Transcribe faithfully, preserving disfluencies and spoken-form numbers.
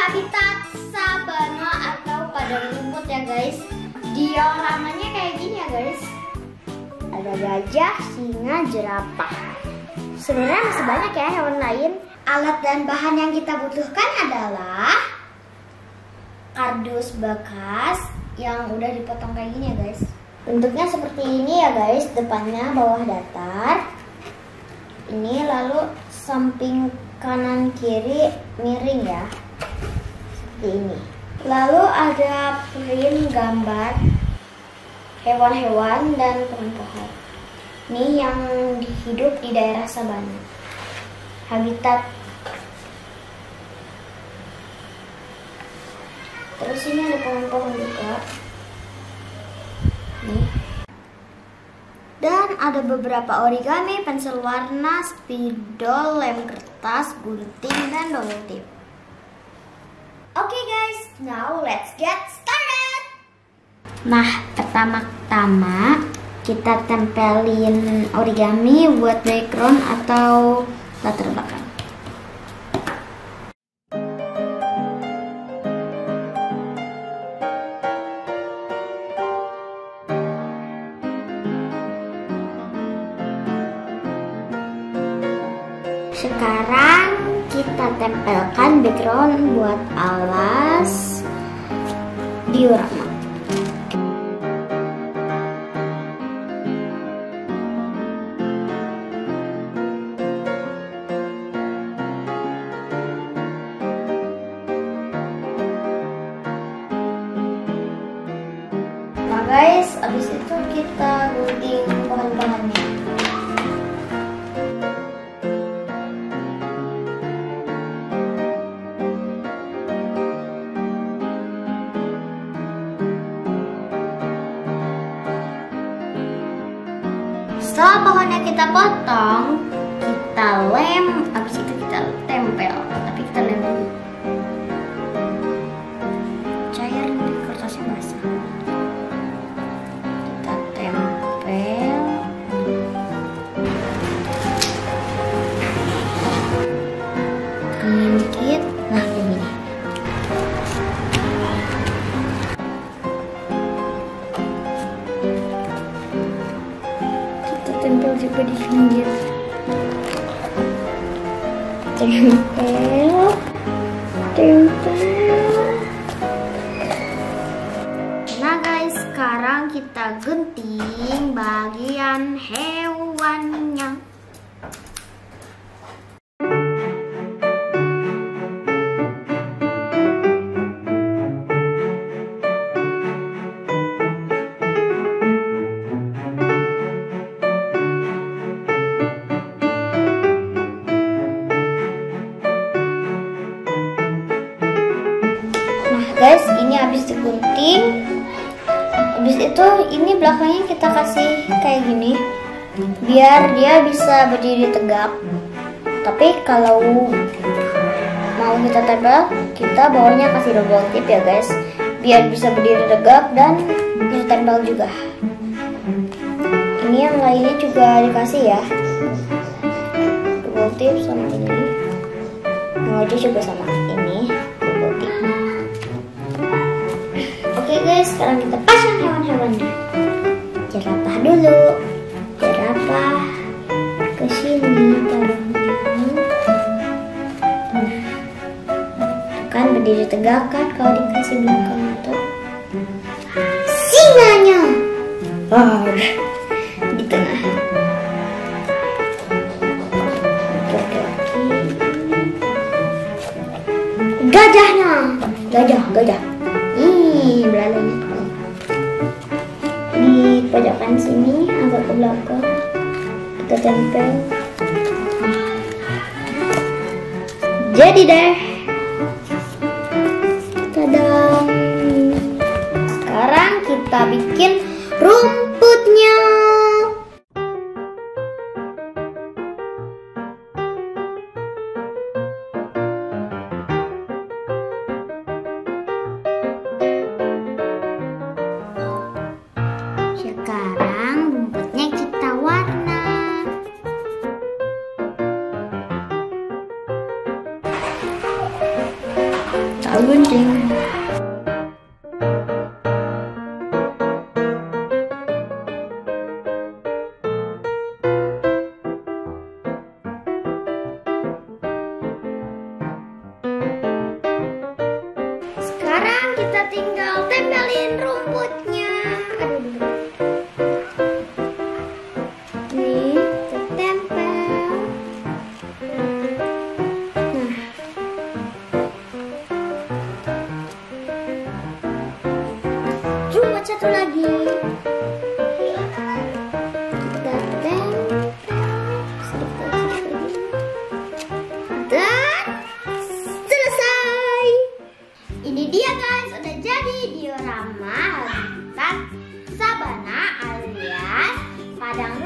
habitat sabana atau padang rumput ya guys. Dioramanya kayak gini ya guys. Ada gajah, singa, jerapah. Sebenarnya masih banyak ya hewan lain. Alat dan bahan yang kita butuhkan adalah kardus bekas yang udah dipotong kayak gini ya guys. Bentuknya seperti ini ya guys, depannya bawah datar. Ini lalu samping kanan kiri miring ya, seperti ini. Lalu ada print gambar hewan-hewan dan pohon-pohon. Ini yang hidup di daerah sabana. Habitat. Terus ini ada pohon-pohon juga. Nih. Dan ada beberapa origami, pensil warna, spidol, lem kertas, gunting, dan double tip. Oke okay guys, now let's get started. Nah, pertama-tama kita tempelin origami buat background atau latar belakang. Sekarang kita tempelkan background buat alas diorama. Nah guys, abis itu kita gunting pohon-pohonnya. Setelah pohonnya kita potong, kita lem, habis itu kita tempel. Tapi kita lem dulu. Cair nanti kertasnya basah. Kita tempel. Ini dikit. Nah, kayak gini. Tempel juga di pinggir. Tempel, tempel. Nah guys, sekarang kita gunting bagian hewannya. Guys, ini habis digunting. Habis itu ini belakangnya kita kasih kayak gini biar dia bisa berdiri tegak. Tapi kalau mau kita tempel, kita bawahnya kasih double tip ya guys, biar bisa berdiri tegak dan bisa tempel juga. Ini yang lainnya juga dikasih ya, double tip sama ini. Yang aja juga sama ini double tip. Oke guys, sekarang kita pasang hewan-hewannya. Jerapah dulu. Jerapah ke sini taruhnya. Nah, kan berdiri tegak kan kalau dikasih belakang itu. Singanya. Wah, di tengah. Laki-laki. Gajahnya. Gajah, gajah. Ih, belalainya tuh. Di pojokan sini agak ke belakang kita tempel. Jadi deh. Tadam. Sekarang kita bikin rumputnya. Sekarang rumputnya kita warna. Aku gunting. Sekarang kita tinggal tempelin rumputnya. Aduh. Nih, kita tempel. Nah. Cuma satu lagi. Kita tempel sedikit lagi. Dan selesai. Ini dia guys, udah jadi diorama habitat sabana alias padang